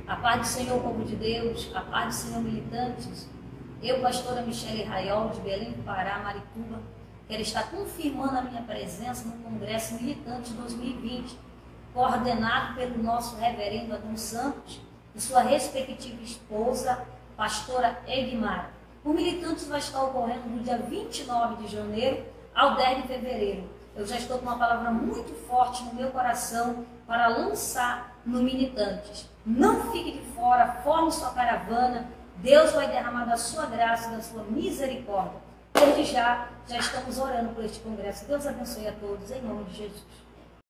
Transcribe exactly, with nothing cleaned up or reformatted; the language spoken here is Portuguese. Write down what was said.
A paz do Senhor, povo de Deus, a paz do Senhor, militantes. Eu, pastora Michele Raiol, de Belém do Pará, Marituba, quero estar confirmando a minha presença no Congresso Militante dois mil e vinte, coordenado pelo nosso reverendo Adão Santos e sua respectiva esposa, pastora Egmara. O Militantes vai estar ocorrendo do dia vinte e nove de janeiro ao dez de fevereiro. Eu já estou com uma palavra muito forte no meu coração para lançar no Militantes. Não fique de fora, forme sua caravana. Deus vai derramar da sua graça e da sua misericórdia. Desde já, já estamos orando por este congresso. Deus abençoe a todos, em nome de Jesus.